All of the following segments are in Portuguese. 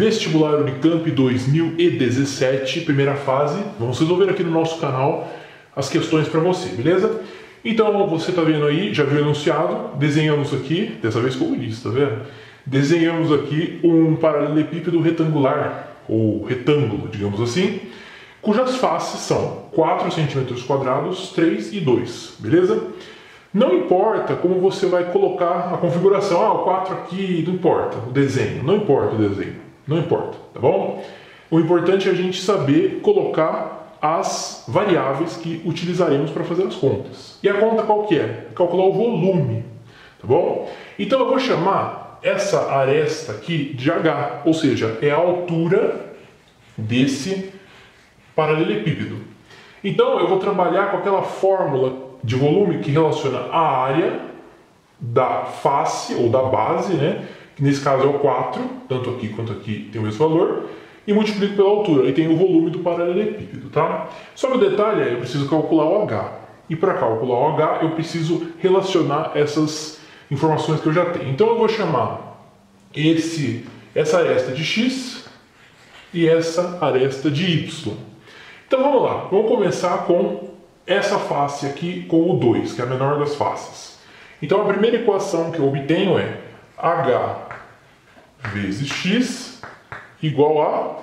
Vestibular Unicamp 2017, primeira fase. Vamos resolver aqui no nosso canal as questões para você, beleza? Então, você está vendo aí, já viu o enunciado, desenhamos aqui, dessa vez como isso, tá vendo? Desenhamos aqui um paralelepípedo retangular, ou retângulo, digamos assim, cujas faces são 4 centímetros quadrados, 3 e 2, beleza? Não importa como você vai colocar a configuração, o 4 aqui, não importa, o desenho, não importa o desenho, não importa, tá bom? O importante é a gente saber colocar as variáveis que utilizaremos para fazer as contas. E a conta qual que é? Calcular o volume, tá bom? Então eu vou chamar essa aresta aqui de H, ou seja, é a altura desse paralelepípedo. Então eu vou trabalhar com aquela fórmula de volume que relaciona a área da face ou da base, né? Que nesse caso é o 4, tanto aqui quanto aqui tem o mesmo valor, e multiplico pela altura, e tem o volume do paralelepípedo, tá? Só que o detalhe é, eu preciso calcular o H. E para calcular o H, eu preciso relacionar essas informações que eu já tenho. Então eu vou chamar essa aresta de X e essa aresta de Y. Então vamos lá, vamos começar com essa face aqui com o 2, que é a menor das faces. Então a primeira equação que eu obtenho é H vezes X igual a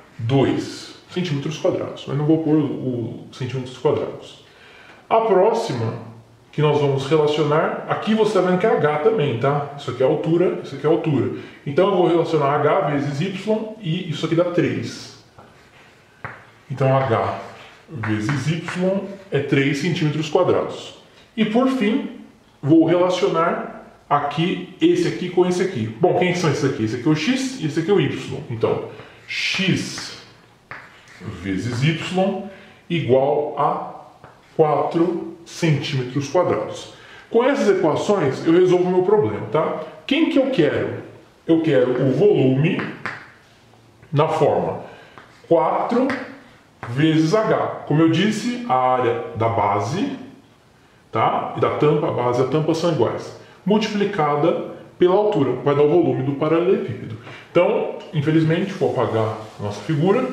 2 centímetros quadrados. Mas não vou pôr os centímetros quadrados. A próxima que nós vamos relacionar, aqui você está vendo que é H também, tá? Isso aqui é altura, isso aqui é altura. Então eu vou relacionar H vezes Y e isso aqui dá 3. Então H vezes Y é 3 centímetros quadrados. E por fim, vou relacionar aqui esse aqui com esse aqui. Bom, quem são esses aqui? Esse aqui é o X e esse aqui é o Y. Então, X vezes Y igual a 4 centímetros quadrados. Com essas equações, eu resolvo o meu problema, tá? Quem que eu quero? Eu quero o volume na forma 4 vezes H. Como eu disse, a área da base, tá? E da tampa, a base e a tampa são iguais, multiplicada pela altura, vai dar o volume do paralelepípedo. Então, infelizmente, vou apagar a nossa figura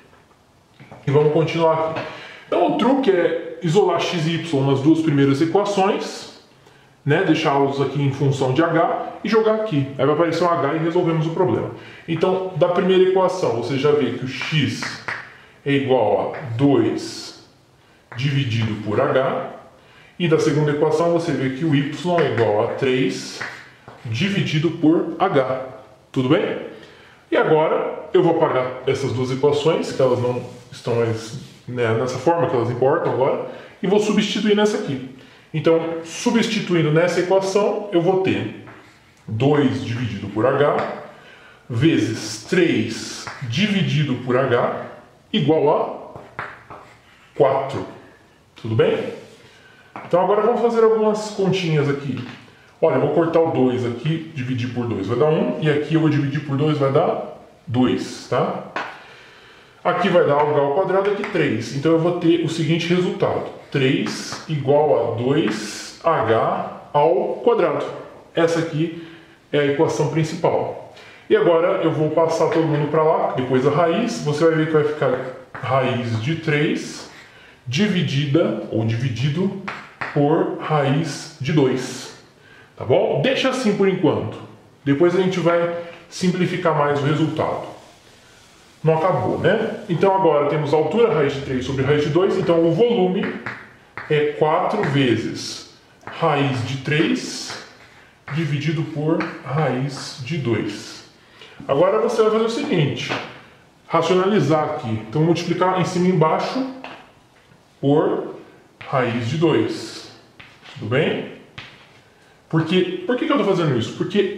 e vamos continuar aqui. Então, o truque é isolar x e y nas duas primeiras equações, né? Deixá-los aqui em função de h e jogar aqui. Aí vai aparecer um h e resolvemos o problema. Então, da primeira equação, você já vê que o x é igual a 2 dividido por h. E da segunda equação você vê que o y é igual a 3 dividido por h. Tudo bem? E agora eu vou apagar essas duas equações, que elas não estão mais, né, nessa forma que elas importam agora, e vou substituir nessa aqui. Então, substituindo nessa equação, eu vou ter 2 dividido por h vezes 3 dividido por h igual a 4. Tudo bem? Então agora vamos fazer algumas continhas aqui. Olha, eu vou cortar o 2 aqui, dividir por 2 vai dar 1, e aqui eu vou dividir por 2 vai dar 2, tá? Aqui vai dar h ao quadrado, aqui 3. Então eu vou ter o seguinte resultado: 3 igual a 2h ao quadrado. Essa aqui é a equação principal. E agora eu vou passar todo mundo para lá, depois a raiz, você vai ver que vai ficar raiz de 3 dividida, ou dividido, por raiz de 2. Tá bom? Deixa assim por enquanto. Depois a gente vai simplificar mais o resultado. Não acabou, né? Então agora temos a altura raiz de 3 sobre raiz de 2. Então o volume é 4 vezes raiz de 3 dividido por raiz de 2. Agora você vai fazer o seguinte: racionalizar aqui. Então multiplicar em cima e embaixo por raiz de 2. Tudo bem? Por que eu estou fazendo isso? Porque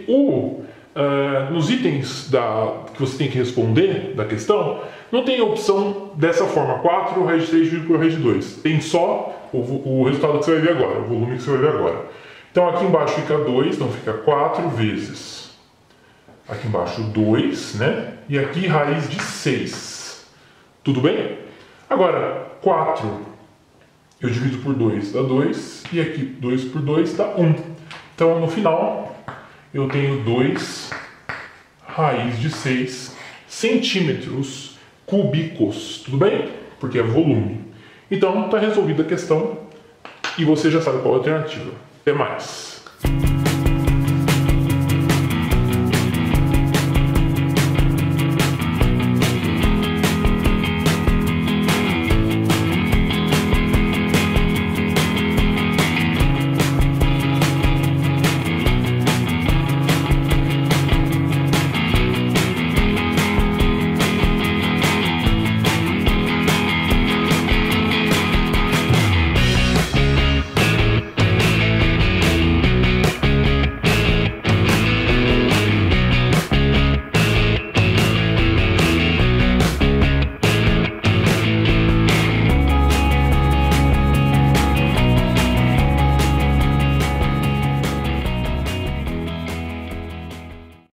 nos itens que você tem que responder da questão, não tem a opção dessa forma, 4 raiz de 3 dividido por raiz de 2. Tem só o resultado que você vai ver agora, o volume que você vai ver agora. Então aqui embaixo fica 2, então fica 4 vezes, aqui embaixo 2, né? E aqui raiz de 6. Tudo bem? Agora, 4 eu divido por 2 dá 2, e aqui 2 por 2 dá 1. Então no final eu tenho 2 raiz de 6 centímetros cúbicos, tudo bem? Porque é volume. Então está resolvida a questão e você já sabe qual é a alternativa. Até mais!